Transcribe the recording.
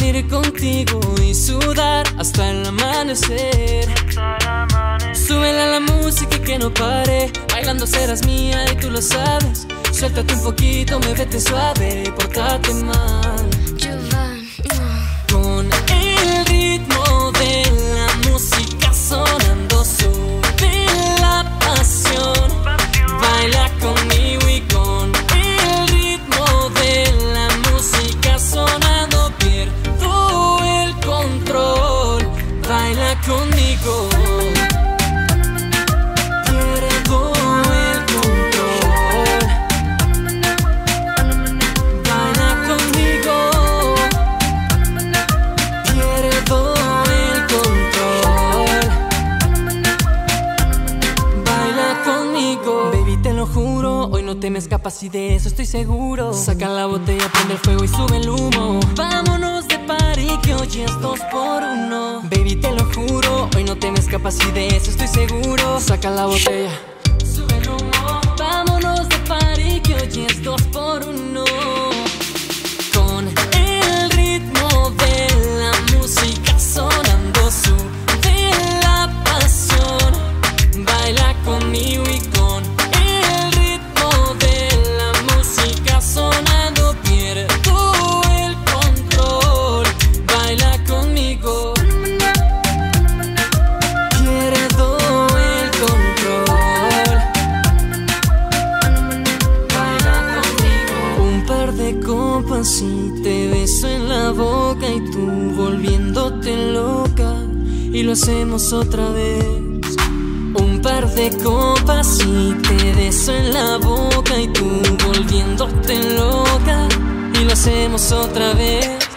Salir contigo y sudar hasta el amanecer. Súbele a la música y que no pare. Bailando serás mía y tú lo sabes. Suéltate un poquito, muévete suave y pórtate mal. Con el ritmo de la música sonando, sube la pasión. Baila conmigo y con el ritmo de la música sonando pierdo el control. Baila conmigo. Hoy no te me escapas y de eso estoy seguro. Saca la botella, prende el fuego y sube el humo. Vámonos de party que hoy es 2x1. Baby, te lo juro, hoy no te me escapas y de eso estoy seguro. Saca la botella, sube el humo. Vámonos de party que hoy es 2x1. Con el ritmo de la música sonando, sube la pasión. Baila conmigo y con sonando pierdo el control. Baila conmigo. Pierdo el control. Baila conmigo. Un par de copas y te beso en la boca y tú volviéndote loca y lo hacemos otra vez. Un par de copas y te beso en la boca y tú volviéndote loca y lo hacemos otra vez.